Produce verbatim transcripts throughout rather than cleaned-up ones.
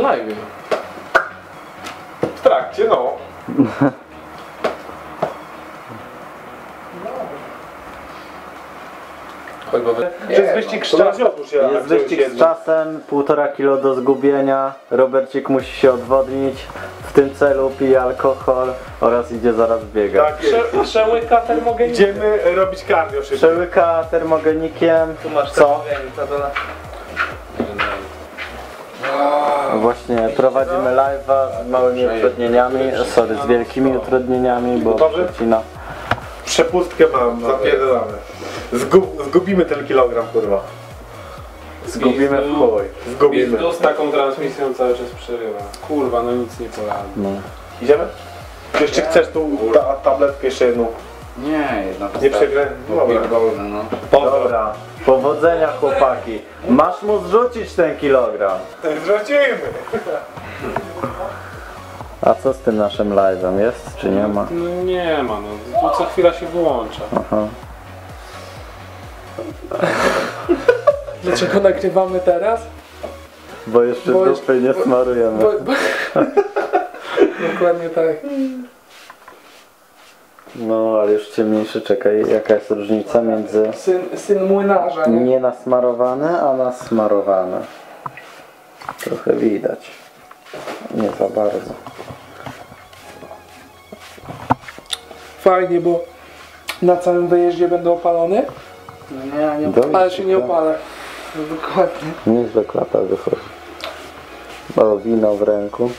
live. W trakcie, no. To jest wyścig z czasem. Jest wyścig z czasem, półtora kilo do zgubienia. Robercik musi się odwodnić. W tym celu pije alkohol oraz idzie zaraz biegać. Tak jest. Prze przełyka termogenikiem. Idziemy robić cardio szybko. Przełyka termogenikiem. Tu masz co? termogenik, to to... Właśnie prowadzimy live'a z małymi utrudnieniami, sorry, z wielkimi utrudnieniami, bo przecina. Przepustkę mam, zapierdolamy. Zgub, zgubimy ten kilogram, kurwa. Zgubimy w chuj. Zgubimy. To z taką transmisją cały czas przerywa. Kurwa, no nic nie poradzę. No. Idziemy? Czy jeszcze chcesz tu ta, tabletkę jeszcze jedną? Nie, jedna to Nie przegrę. Dobra. no. Dobra, powodzenia chłopaki. Masz mu zrzucić ten kilogram. Zrzucimy. A co z tym naszym live'em? Jest czy nie ma? No nie ma, no. Tu co chwila się wyłącza. Aha. Dlaczego nagrywamy teraz? Bo jeszcze Bo dupy nie smarujemy. Bo, bo... Dokładnie tak. No ale już ciemniejszy, czekaj, jaka jest różnica między Syn, syn młynarza, nie? nie nasmarowane, a nasmarowane. Trochę widać. Nie za bardzo. Fajnie, bo na całym wyjeździe będę opalony, Nie, nie. Dobrze, ale się nie opalę. No, dokładnie. Nieźle klata wychodzi. O, wino w ręku.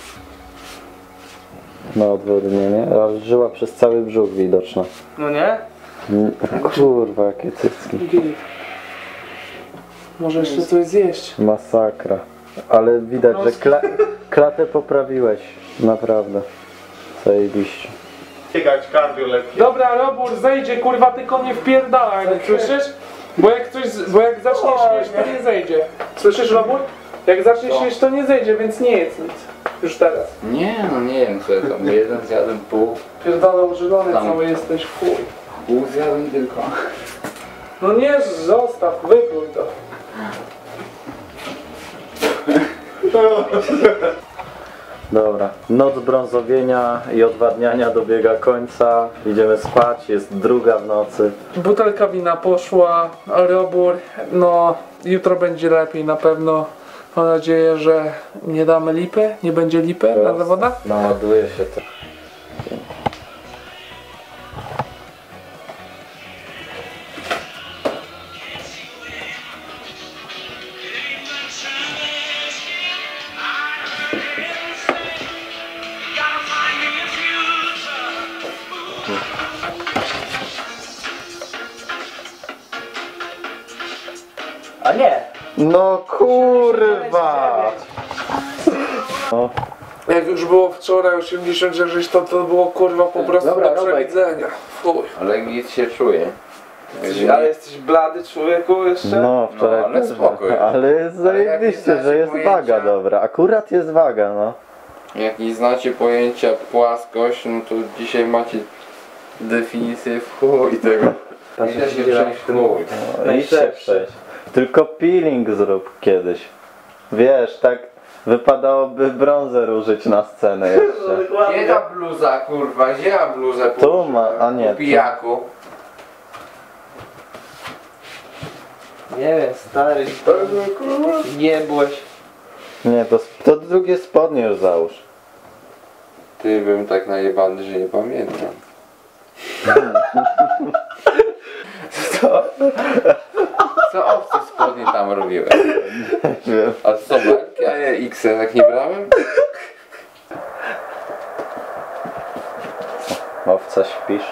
Na odwodnienie. Ale żyła przez cały brzuch widoczna. No nie? Mm, Kurwa, jakie cycki. Git. Może jeszcze coś zjeść. Masakra. Ale widać, że kla klatę poprawiłeś. Naprawdę. Zajebiście. Biegać cardio lepiej. Dobra, Robur, zejdzie, kurwa, tylko nie wpierdalaj, nie słyszysz? Bo jak coś, z- bo jak zaczniesz jeść, to nie zejdzie. Słyszysz, Robur? Jak zaczniesz jeść, to nie zejdzie, więc nie jedz nic. Już teraz. Nie, no nie wiem co ja tam. Jeden zjadłem pół. Pierdolę, użylony Tam. cały jesteś, w chuj. Pół zjadłem tylko. No nie, zostaw, wypluj to. Dobra. Noc brązowienia i odwadniania dobiega końca. Idziemy spać. Jest druga w nocy. Butelka wina poszła, Robur, no jutro będzie lepiej na pewno. Mam nadzieję, że nie damy lipy, nie będzie lipy na zawodach. Naładuje się to. A nie! No kurwa! No, Jak już było wczoraj osiemdziesiąt sześć, to to było kurwa po prostu Dobra, do Robek. przewidzenia. Fuj. Ale nic się czuje. Ale jesteś blady, człowieku, jeszcze? no wczoraj No, ale też, spoko jest. ale jest Ale jak nie zajebiście, że znacie jest pojęcia- waga dobra. Akurat jest waga, no. Jak nie znacie pojęcia płaskość, no to dzisiaj macie definicję w chuj tego. Idę się przejść w chuj. No, idź się przejść. Tylko peeling zrób kiedyś. Wiesz, tak wypadałoby brązer użyć na scenę jeszcze. Gdzie ta bluza, kurwa? Gdzie ja bluzę Tu ma, a nie. po pijaku? Nie wiem, stary, nie byłeś. Nie, to, to drugie spodnie już załóż. Ty bym tak najebany, że nie pamiętam. Co? Co owce spodnie tam robiłem? Wiem. A co, ja je X tak nie brałem? Owca śpisz.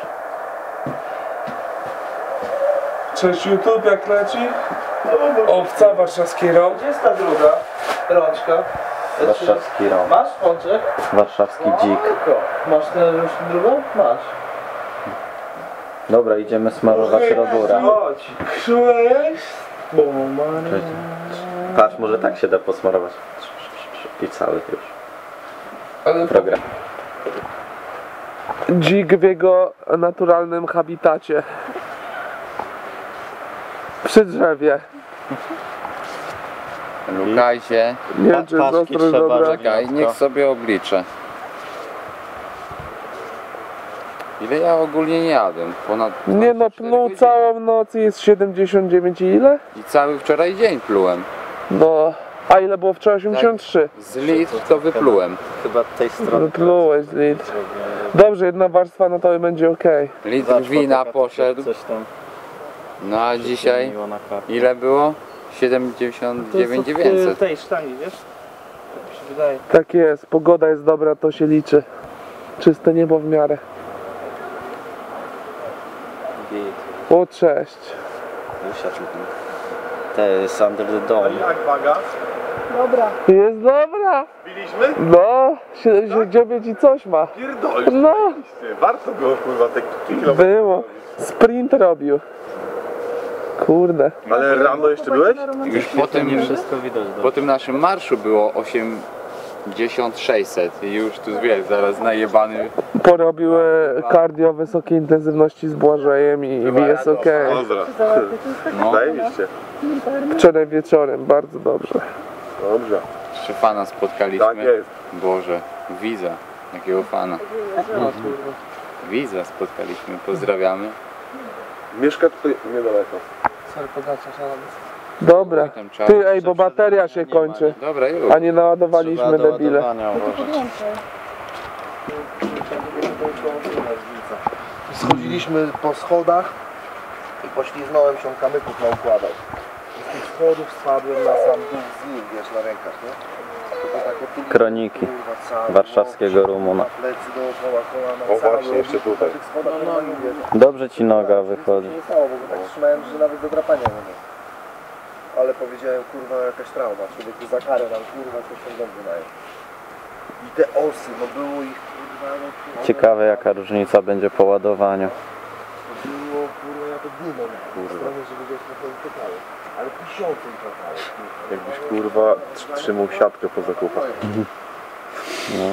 Cześć YouTube, jak leci? Owca, warszawski rok. Gdzie jest ta druga rączka? Warszawski rąk. Masz pączek? Warszawski dzik. Masz tę już drugą? Masz. Dobra, idziemy smarować Robura. Chodź. Cześć. Cześć. Patrz, może tak się da posmarować. I cały już. Ale Program. dzik w jego naturalnym habitacie. Przy drzewie. Lukajcie. Nie wiem, czy jest paczki ostrość trzeba dobra. robić. Czekaj, niech sobie obliczę. Ile ja ogólnie nie jadłem? Ponad Nie no, cztery pluł godziny. całą noc i jest siedemdziesiąt dziewięć i ile? I cały wczoraj dzień plułem. No, a ile było wczoraj? osiemdziesiąt trzy. Z litr to wyplułem. Chyba tej strony. Wyplułeś litr. Dobrze, jedna warstwa, no to będzie okej. Litr wina poszedł. Coś tam No a dzisiaj zmieniło na kartę. ile było? siedemdziesiąt dziewięć dziewięćset. tej sztangi, wiesz? Tak mi się wydaje. Tak jest, pogoda jest dobra, to się liczy. Czyste niebo w miarę. Git. O, cześć. Wysiadł. To jest under the dome. Jak waga? Jest dobra. Biliśmy? No, siedemdziesiąt dziewięć i coś ma. Pierdolisz. No, Warto było kurwa te kilometry. było. Sprint robił. Kurde. Ale rano jeszcze byłeś? Już po tym, Nie wszystko widać. po tym naszym marszu było osiemdziesiąt sześćset i już tu wiesz, zaraz najebany. Porobił e, cardio wysokiej intensywności z Błażejem i, i jest okej. Pozdra. No, Zajebiście. Wczoraj wieczorem, bardzo dobrze. Dobrze. jeszcze fana spotkaliśmy. Tak jest. Boże, Wiza, jakiego fana. Wiza spotkaliśmy, pozdrawiamy. Mieszka tutaj niedaleko. Dobra. Tam trzeba- Ty, ej, bo bateria się kończy. Dobra, już. A nie naładowaliśmy, debile. Schodziliśmy po schodach i pośliznąłem się, kamyków na układał. I z tych schodów spadłem na sam dół z nim, wiesz, na rękach, nie? A to było takie tu, Kroniki kurwa, cały warszawskiego mokrzy, Rumuna. Na plecy dookoła, koła na O, cały właśnie, jeszcze obrót, tutaj. po tych schodach normalnie, wiesz. Dobrze ci noga wychodzi. Nic się nie stało, bo tak trzymałem, że nawet do drapania nie miałem. Ale powiedziałem, kurwa, jakaś trauma, człowiek za karę nam, kurwa, coś się dobrze daje. I te osy, no było ich, kurwa, no kurwa. Ciekawe jaka różnica będzie po ładowaniu. Było, kurwa, ja to dymą, kurwa, żeby wiesz, na to pytały. Ale tysiące ich latało, kurwa. Jakbyś kurwa tr- trzymał siatkę po zakupach. No.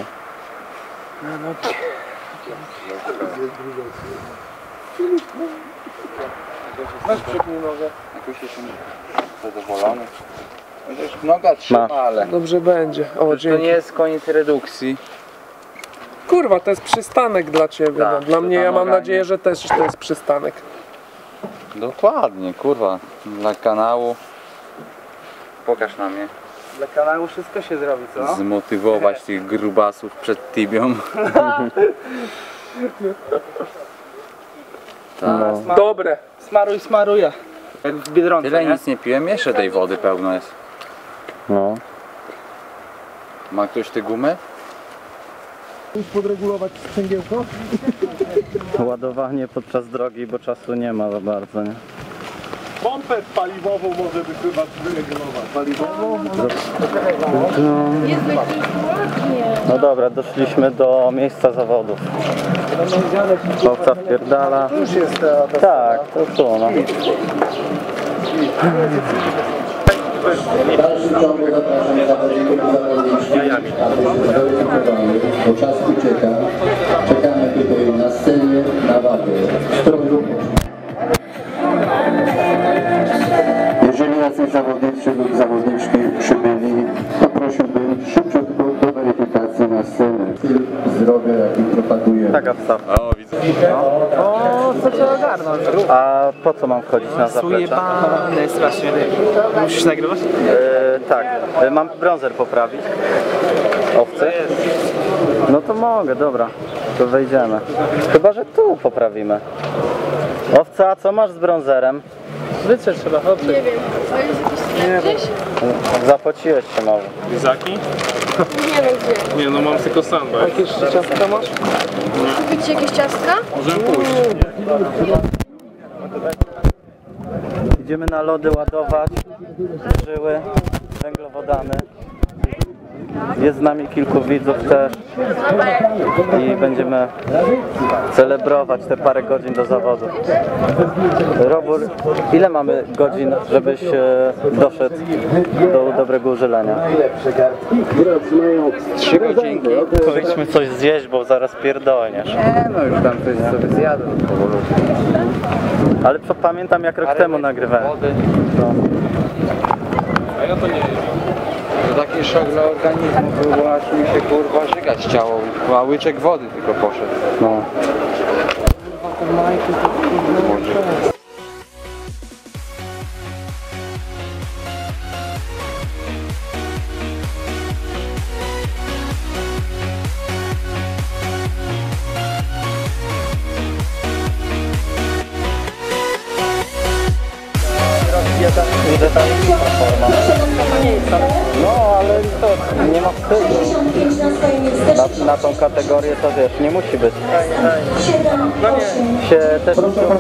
Weź przypnij nogę. Jakoś jestem zadowolony. Chociaż noga trzyma, ale Dobrze będzie. O, to nie dzięki. jest koniec redukcji. Kurwa, to jest przystanek dla ciebie. Tak, No. Dla mnie, ta ja mam noga nadzieję, nie- że też to jest przystanek. Dokładnie, kurwa. Dla kanału. Pokaż na mnie. Dla kanału wszystko się zrobi, co? Zmotywować tych grubasów przed Tibią. Tak. No. Dobre. Smaruj, smaruję. Jak w Biedronce, Tyle nie? nic nie piłem, jeszcze tej wody pełno jest. No. Ma ktoś te gumy? Ładowanie podczas drogi, bo czasu nie ma za bardzo, nie? Pompę paliwową może by chyba wyregulować. Paliwową? No dobra, doszliśmy do miejsca zawodów. Owca wpierdala. Już jest ta, ta Tak, to tu no. W dalszym ciągu zapraszam zawodników i zawodniczki, aby zweryfikowali, bo czas ucieka. Czekamy tutaj na scenie, na wagę. Stroju. Jeżeli jacyś zawodnicy lub zawodniczki przybyli, to prosiłbym szybciutko do weryfikacji na scenę. Styl zdrowia, jaki propagujemy. Taka wstawka. O, widzę. O, co trzeba ogarnąć? A po co mam wchodzić na zaplecze? Ujebane strasznie. Musisz nagrywać? E, tak, e, mam brązer poprawić. Owcy? No to mogę, dobra. To wejdziemy. Chyba, że tu poprawimy. Owca, a co masz z brązerem? Wytrzeć trzeba, hopy. Nie wiem, to jest jakiś gdzieś? Zapłaciłeś się może. Lizaki? Nie wiem gdzie. Nie no, mam tylko sandwich. Jakieś ciastka masz? Kupić jakieś ciastka? Możemy pójść. Idziemy na lody ładować żyły, węglowodany. Jest z nami kilku widzów też i będziemy celebrować te parę godzin do zawodu. Robór, ile mamy godzin, żebyś e, doszedł do dobrego użylenia? Trzy godzinki. Powinniśmy coś zjeść, bo zaraz pierdolniesz. Nie no, już tam coś sobie zjadłem powolutku. Ale co pamiętam jak rok temu nagrywałem. Wody. No. A ja to nie wiem. Szok dla organizmu, było aż mi się kurwa żygać ciało, a łyczek wody tylko poszedł. No. Może. Widzę tam inna forma. No, ale to nie ma wstydu. Na, na tą kategorię to wiesz, nie musi być. Się też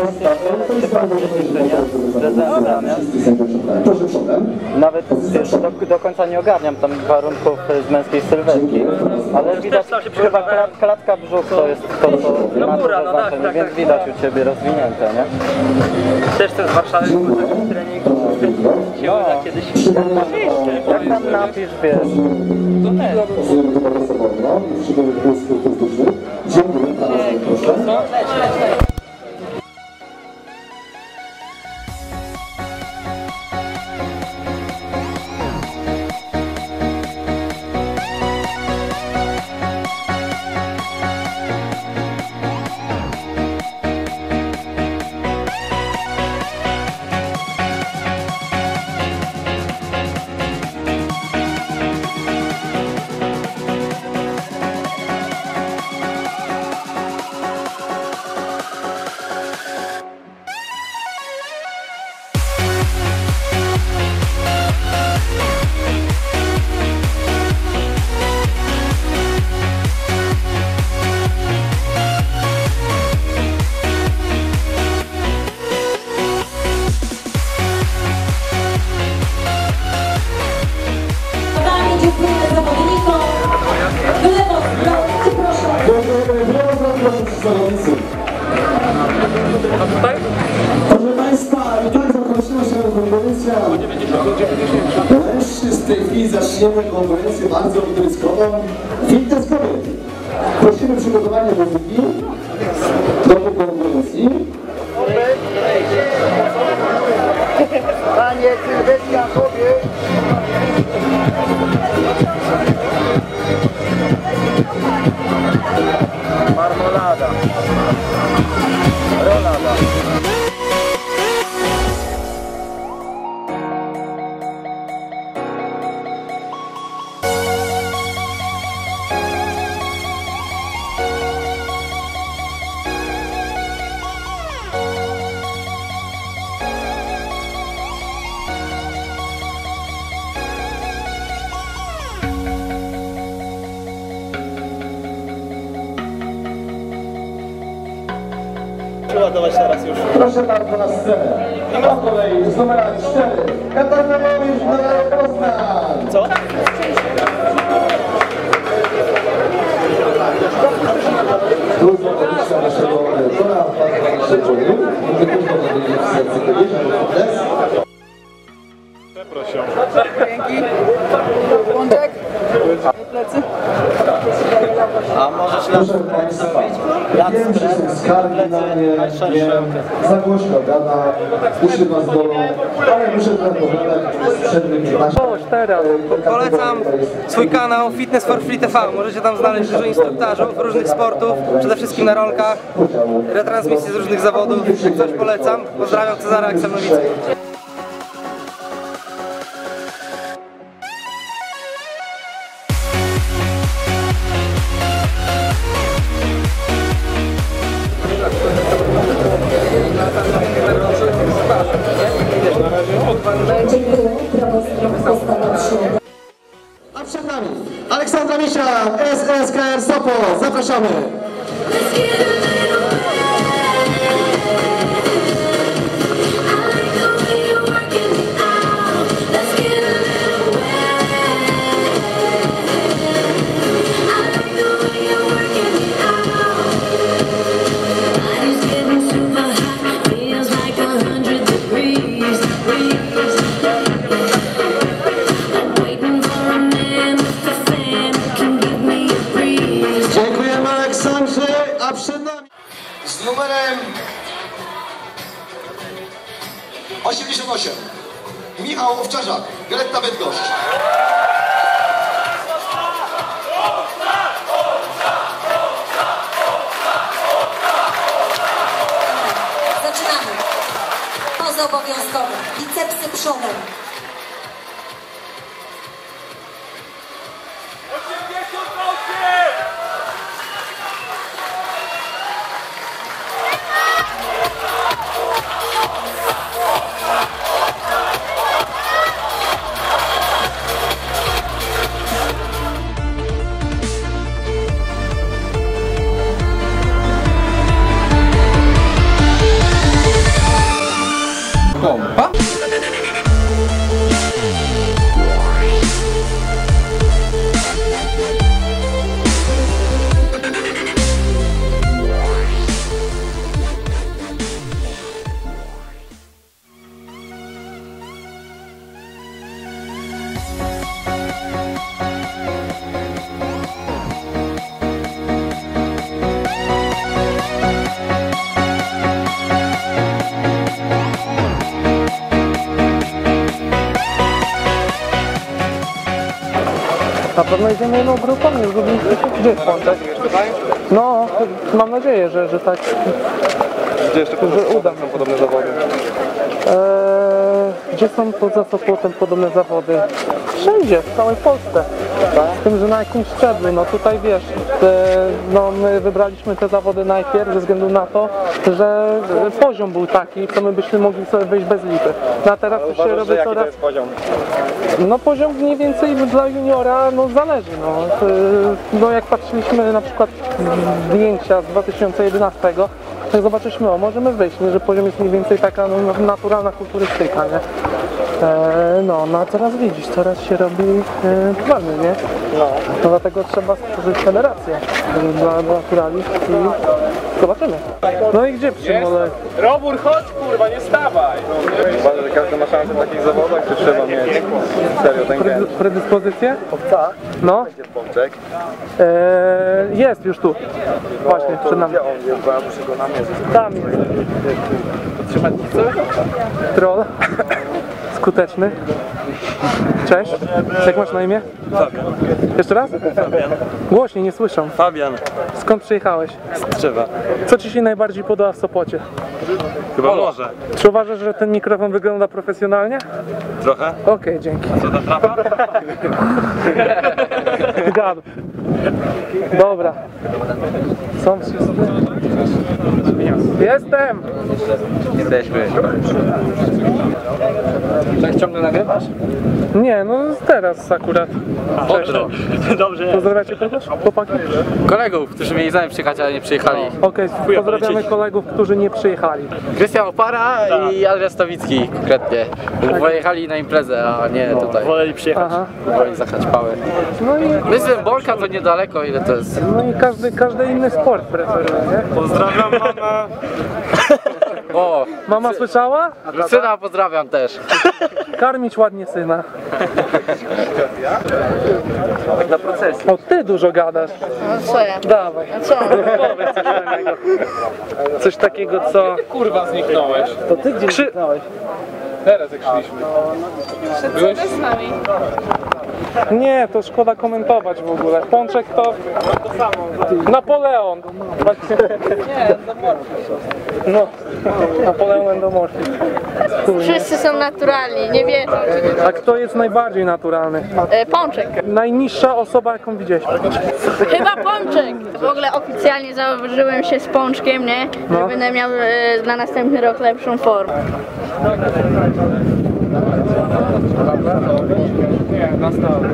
nawet wiesz, do, do końca nie ogarniam tam warunków z męskiej sylwetki, ale widać chyba klat, klatka brzuch to jest to, co ma to znaczenie, więc widać u Ciebie rozwinięte, nie? Też ten z Warszawy był taki trening, No, kiedyś. jak tam napisz, wiesz. Proszę Państwa, i tak zakończyła się konferencja. Wreszcie z tej chwili zaczniemy konferencję bardzo widowiskową. Fitness kobiet. Prosimy przygotowanie muzyki do tej konferencji. Panie Sylwestra kobiet. Marmolada. Rolada. Przeładować teraz już. Proszę bardzo na scenę. Po kolei z numerami cztery. Katarzyna Małowicz, Nora Poznań. Co? Tu zapowiedź naszego Tora Patryczego. Mamy też do powiedzieć w sercu kobieta, fitness. Dzięki. Łączek. Plecy. A możesz Proszę Państwa, wiem, że są skargi na mnie, wiem, za głośno gada, uszy Was bolą, ale muszę Wam pogadać przed tym Polecam swój kanał Fitness for Free T V. Możecie tam znaleźć dużo instruktażów różnych sportów, przede wszystkim na rolkach, retransmisje z różnych zawodów. Coś polecam. Pozdrawiam, Cezara Akselnowicki. A przed nami Aleksandra Misia, S S K R Sopot. Zapraszamy. Dziękujemy Aleksandrze, a przed nami z numerem osiemdziesiąt osiem Michał Owczarzak, Violetta Bydgoszcz. przodem. Pompa? Na pewno idziemy jedną grupą, nie zgubiliśmy się. Gdzie jest Pączek? No, mam nadzieję, że, że tak. Gdzie jeszcze że uda są podobne zawody? Eee, gdzie są poza Sopotem podobne zawody? Wszędzie, w całej Polsce. Z tym, że na jakimś szczeblu, no tutaj wiesz, te, no my wybraliśmy te zawody najpierw ze względu na to, że poziom był taki, co my byśmy mogli sobie wyjść bez lipy. No a teraz to się robi coraz... poziom? No poziom mniej więcej dla juniora no zależy, no. No jak patrzyliśmy na przykład zdjęcia z dwa tysiące jedenastego, tak zobaczyliśmy, o możemy wyjść, nie, że poziom jest mniej więcej taka no, naturalna kulturystyka, nie? E, no, no a teraz widzisz, teraz się robi e, poważny, nie? No. No dlatego trzeba stworzyć federację dla naturali i zobaczymy. No i gdzie przymole? Robór, chodź kurwa, nie stawaj! Uważam, że każdy ma szansę w takich zawodach, czy trzeba mieć serio ten gen? Predyspozycję? Owca? No. Będzie Pączek. E, jest już tu. Właśnie, przed nami. Gdzie on jest, bo ja muszę go namierzyć. Tam jest. Trzymać co? Troll. Skuteczny. Cześć. Jak masz na imię? Fabian. Jeszcze raz? Fabian. Głośniej, nie słyszę. Fabian. Skąd przyjechałeś? Z Trzewa. Co ci się najbardziej podoba w Sopocie? Chyba może. Czy uważasz, że ten mikrofon wygląda profesjonalnie? Trochę. Okej, okay, dzięki. Co ta trapa? Gadu. Dobra. Są wszyscy? Jestem! Jesteśmy. Tak ciągle nagrywasz? Nie, no teraz akurat. Pozdro. Dobrze. Pozdrawiacie kogoś? Chłopaki? Kolegów, którzy mieli zamiar przyjechać, ale nie przyjechali. Okej, okay, pozdrawiamy kolegów, którzy nie przyjechali. Krystian Opara i Adrian Stawicki konkretnie. Pojechali na imprezę, a nie tutaj. Woleli przyjechać. Aha. Woli zachać pały. No i, no i z Bolka to niedaleko, ile to jest? No i każdy, każdy inny sport preferuje, nie? Pozdrawiam mamę. O, mama słyszała? Syna pozdrawiam też. Karmić ładnie syna. Na procesie. O, ty dużo gadasz. No co ja? Dawaj. A co? Powiedz coś innego. Coś takiego, co... Ty kurwa zniknąłeś. To ty gdzie Krzy... zniknąłeś? Teraz jak szliśmy. Byłeś z nami. Nie, to szkoda komentować w ogóle. Pączek to... to samo. Napoleon. Nie, endomorfizm. No, Napoleon endomorfizm. Wszyscy są naturalni, nie wierzę. A kto jest najbardziej naturalny? E, Pączek. Najniższa osoba, jaką widziałeś. Chyba Pączek. W ogóle oficjalnie założyłem się z Pączkiem, nie? No. Że będę miał e, na następny rok lepszą formę. Nie, na stałe.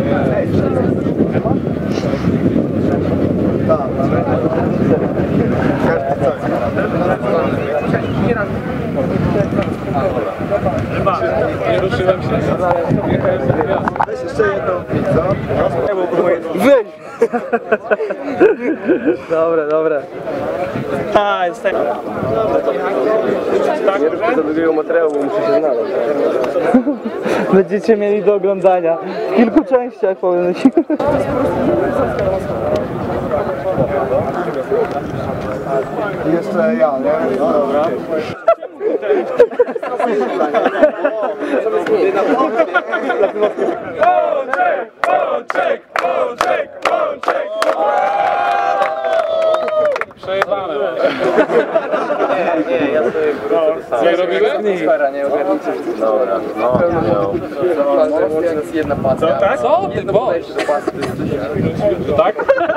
Tak, ale... Każdy coś. Nie ruszyłem się. Weź jeszcze jedną pizzę. Wyjdź! Dobre, dobre. A, jest tak. Nie rób za długiego materiału, bo muszę się znaleźć. Będziecie mieli do oglądania. W kilku częściach powiem. Jeszcze ja, nie? No dobra. Pączek! Pączek! Pączek! Pączek! Przejebane. Nie, nie, ja sobie wrócę do Nie robiłem? Dobra, no, no. Jedna paska. Co, tak? Co ty, bo? Tak?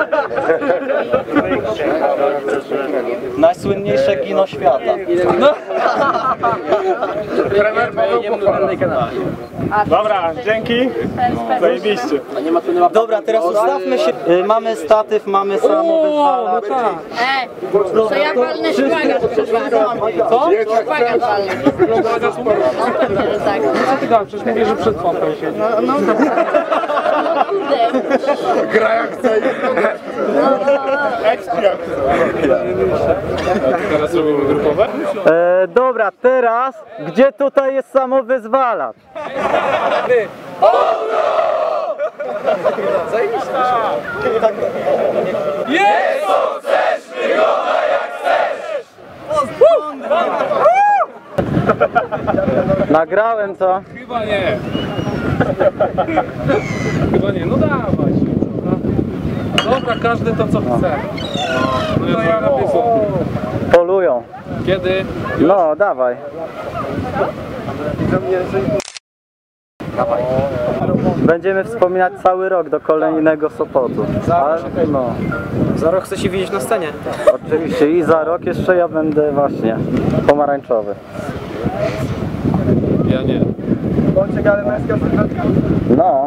Najsłynniejsze kino świata. No. Dobra, dzięki. Zajebiście. Dobra, teraz ustawmy się. Y, mamy statyw, mamy samowyzwalacz. No tak. Ej, to ja walnę szpagat przed wami. Co? Szpagat walnę. No pewnie, że tak. Co ty gadasz? Przecież mówię, że przed pompą siedzi. No, no, no kurde. Gra jak chce i Teraz robimy grupowe? E, dobra, teraz gdzie tutaj jest samowyzwalacz? Nagrałem to. Chyba nie. Chyba nie, no dawaj. Dobra, każdy to co chce. No ja robię co. Polują. Kiedy? No, dawaj. Będziemy wspominać cały rok do kolejnego Sopotu. Ale, no, Za rok chcę się widzieć na scenie. oczywiście i za rok jeszcze ja będę właśnie pomarańczowy. Ja nie. No.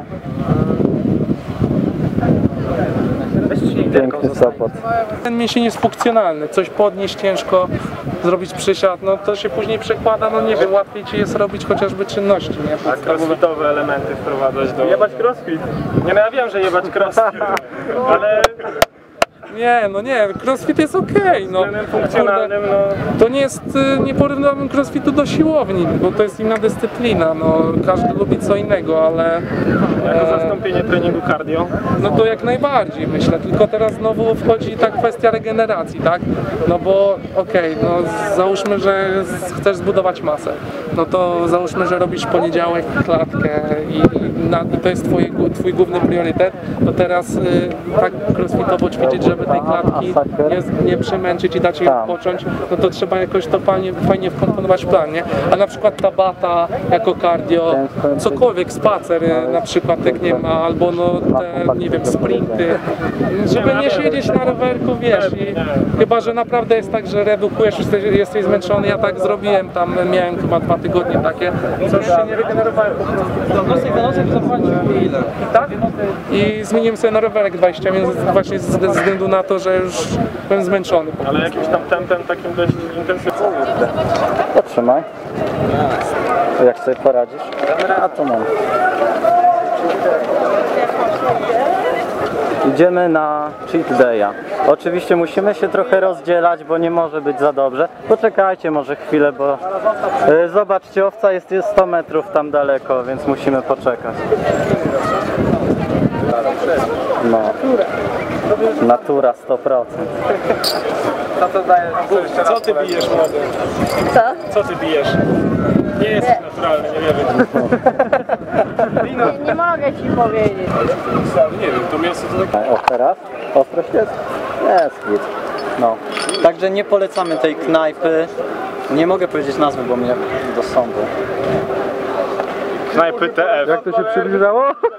Piękny Sopot. Ten mięsień jest funkcjonalny, coś podnieść ciężko, zrobić przysiad, no to się później przekłada, no nie wiem, łatwiej ci jest robić chociażby czynności, nie? A crossfitowe elementy wprowadzać do... Jebać crossfit? Nie no ja wiem, że jebać crossfit, ale... Nie, no nie, crossfit jest okej, no. względem funkcjonalnym, no... To nie jest, y, nie porównałbym crossfitu do siłowni, bo to jest inna dyscyplina, no każdy lubi co innego, ale... Jako e, zastąpienie treningu cardio? No to jak najbardziej myślę, tylko teraz znowu wchodzi ta kwestia regeneracji, tak? No bo okej, no załóżmy, że z- chcesz zbudować masę, no to załóżmy, że robisz w poniedziałek klatkę i, na, i to jest twoje, twój główny priorytet, to teraz y, tak crossfitowo ćwiczyć, żeby tej klatki nie, nie przemęczyć i dać jej odpocząć, no to trzeba jakoś to fajnie, fajnie wkomponować w plan, nie? A na przykład tabata jako cardio, cokolwiek, spacer y, na przykład jak nie ma, albo no te, nie wiem, sprinty, żeby nie siedzieć na rowerku, wiesz, i chyba, że naprawdę jest tak, że redukujesz, jesteś, jesteś zmęczony, ja tak zrobiłem, tam miałem chyba dwa tygodnie takie, co już się nie regenerowałem po prostu. Tak? I zmieniłem sobie na rowerek dwadzieścia minut właśnie ze ze względu na to, że już byłem zmęczony. Ale jakimś tam tempem takim dość intensywnym. Potrzymaj. Jak sobie poradzisz? A to mam. Idziemy na cheat day'a. Oczywiście musimy się trochę rozdzielać, bo nie może być za dobrze. Poczekajcie może chwilę, bo e, zobaczcie, owca jest, jest sto metrów tam daleko, więc musimy poczekać. No. Natura sto procent. Co ty bijesz, młody? Co? Co ty bijesz? Nie jesteś naturalny, nie wierzę. Nie, nie mogę ci powiedzieć. Nie wiem, to miasto to takie... O, teraz? Ostrość jest? Jest git. No. Także nie polecamy tej knajpy. Nie mogę powiedzieć nazwy, bo mnie do sądu. Knajpy T F. Jak to się przybliżało?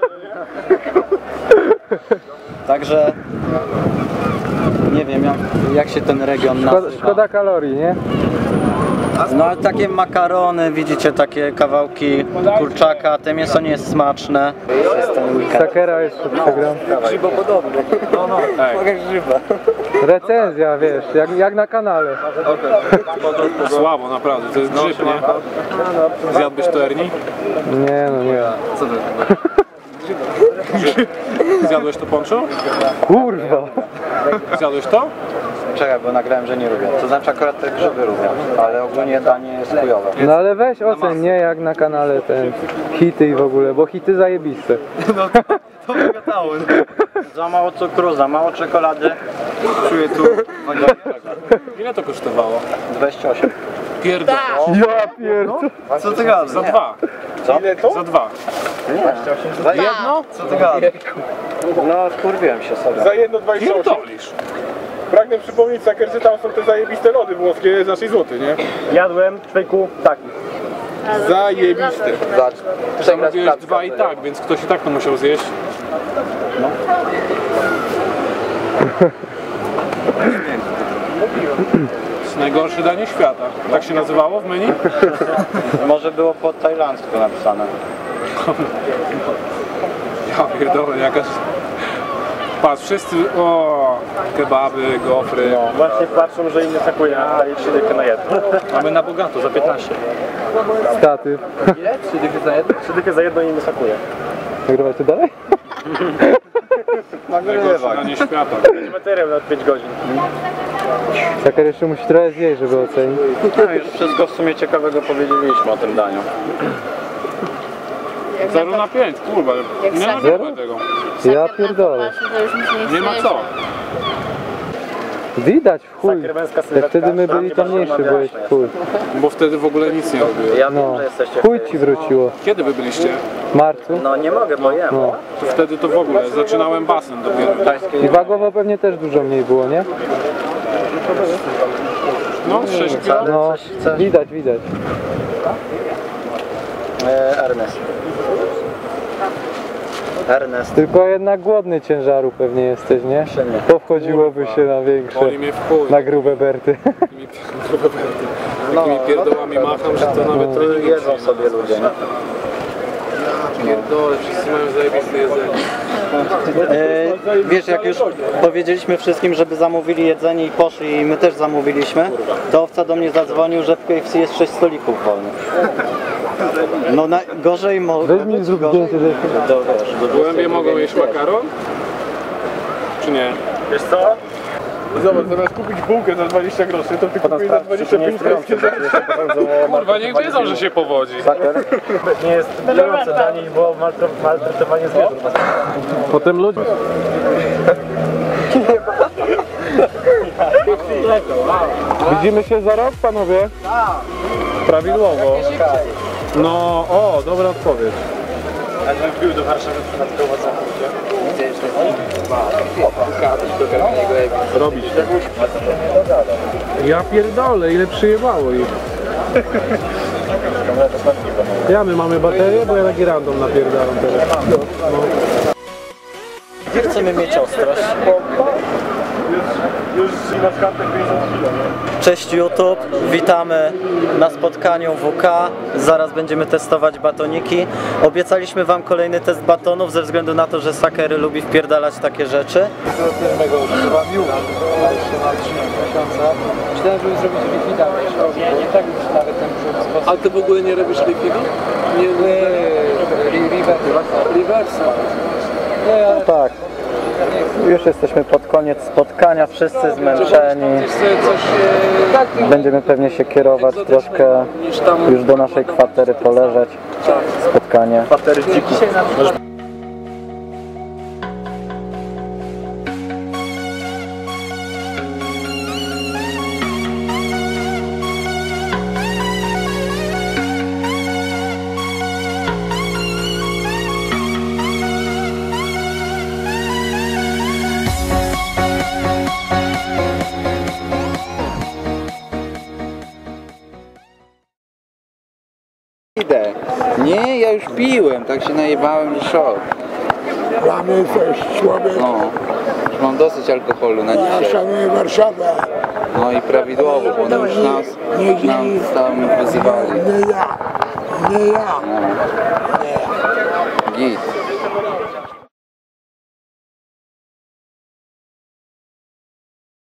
Także nie wiem jak, jak się ten region Szkoda, nazywa. szkoda kalorii, nie? No ale takie makarony, widzicie, takie kawałki kurczaka, te mięso nie jest smaczne. Sakera jeszcze przegram. Grzybopodobne. No, no. Mogę grzyba. Recenzja, wiesz, jak, jak na kanale. Słabo, naprawdę, to jest grzyb, nie? Zjadłbyś to, Ernie? Nie, no nie. Co to? Zjadłeś to poncho? Kurwa. Zjadłeś to? Czekaj, bo nagrałem, że nie lubię. To znaczy akurat te grzyby lubię, ale ogólnie danie jest chujowe. No ale weź ocen, nie jak na kanale ten hity i w ogóle, bo hity zajebiste. No to wygadało. Za mało cukru, za mało czekolady. Czuję tu Ile to kosztowało? dwadzieścia osiem. Pierdol. Ja pierdolę. Co ty gadasz? Za dwa. Co? Za dwa. Nie. Jedno? Co ty gadasz? No wkurwiłem się sobie. Za jedno dwadzieścia osiem. Pierdolisz. Pragnę przypomnieć, Saker, że tam są te zajebiste lody włoskie z naszej złoty, nie? Jadłem, człowieku, taki. Zajebiste. Przegrać Jest dwa i tak, więc ktoś i tak to musiał zjeść. No. To jest najgorsze danie świata. Tak się nazywało w menu? Może było po tajlandzku napisane. Ja pierdolę, jakaś... Patrz, wszyscy... O, kebaby, gofry. No, właśnie patrzą, że inny sakuje, a dali trzy dychy na jedno. Mamy na bogato, za piętnaście. Staty. Ile? Trzy dychy za jedno? Trzy dychy za jedno i inny sakuje. Nagrywać to dalej? Najgorsze danie świata. Będzie materiał na pięć godzin. Saker jeszcze musi trochę zjeść, żeby ocenić. No już wszystko w sumie ciekawego powiedzieliśmy o tym daniu. zero na pięć, kurwa. Nie ma Zero? tego. Ja pierdolę. Nie ma co. Widać w chuj. Męska Jak sylwetka, wtedy my byli tam nie tamniejsi, ma byłeś w chuj. Bo wtedy w ogóle nic nie robiłem. Ja wiem, No, że jesteście chuj ci wróciło. Kiedy wy byliście? W marcu. No nie mogę, bo jem. No. To wtedy to w ogóle. Zaczynałem basen dopiero. I wagowo pewnie też dużo mniej było, nie? No, sześć kilo. No, widać, widać. E, Ernest. Ernest. Tylko jednak głodny ciężaru pewnie jesteś, nie? Przynajmniej. Powchodziłoby się na większe, Boli mnie w chuj. na grube berty. Takimi Takimi pierdołami macham, że to nawet... Tu jedzą sobie ludzie, nie? Pierdole, wszyscy mają zajebiste jedzenie. E, wiesz, jak już powiedzieliśmy wszystkim, żeby zamówili jedzenie i poszli i my też zamówiliśmy, to Owca do mnie zadzwonił, że w K F C jest sześć stolików wolnych. No na, gorzej mogę. Weź mi zrób zdjęcie, że Do, wiesz, do Gołębie mogą jeść makaron? Czy nie? Wiesz co? Zobacz, zamiast kupić bułkę za dwadzieścia groszy, to ty kupisz za dwadzieścia pięć groszy. Kurwa, niech wiedzą, że się powodzi. Nie jest biorące danie i było maltre- maltretowanie zwierząt. potem ludzie. Widzimy się za rok, panowie? Prawidłowo. No, o, dobra odpowiedź. Jakbym wbił do Warszawy przypadkowo za Robić. Ja pierdolę, ile przyjebało ich. Ja, my mamy baterię, bo ja na girandą napierdalam teraz. Gdzie chcemy mieć ostrość? Już na kartę pięćdziesiąt kilo. Cześć YouTube, witamy na spotkaniu W K. Zaraz będziemy testować batoniki. Obiecaliśmy wam kolejny test batonów ze względu na to, że Sakery lubi wpierdalać takie rzeczy. Myślałem, żeby zrobić likwida, nie, nie tak już nawet ten sposób. A ty w ogóle nie robisz liquidu? Nie, reverse. Nie, ale Tak, już jesteśmy pod koniec spotkania, wszyscy zmęczeni. coś... Będziemy pewnie się kierować troszkę już do naszej kwatery, poleżeć. Spotkanie. Batery dzików. Idę. Nie, ja już piłem, tak się najebałem, że szok. Mamy coś, człowiek. No, już mam dosyć alkoholu na Ja dzisiaj. szanuję Warszawę. No i prawidłowo, bo one już nas, nam tam wyzywali. Nie ja. Nie ja. No. Git.